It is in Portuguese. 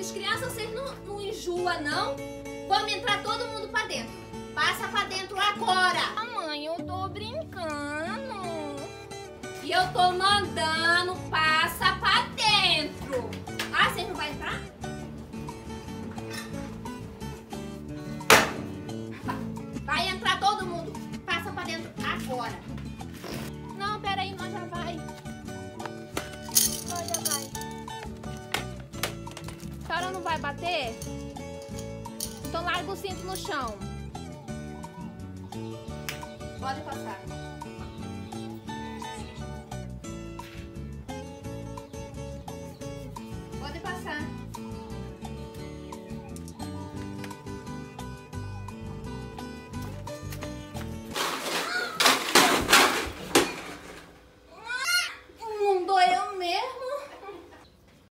Essas crianças, vocês não enjoam, não? Vamos entrar todo mundo pra dentro. Passa pra dentro agora. Ah, mãe, eu tô brincando. E eu tô mandando, passa pra dentro. Ah, vocês não vão entrar? Vai entrar todo mundo. Passa pra dentro agora. Não, peraí, nós já vai. Nós já vai. A senhora não vai bater? Então larga o cinto no chão. Pode passar.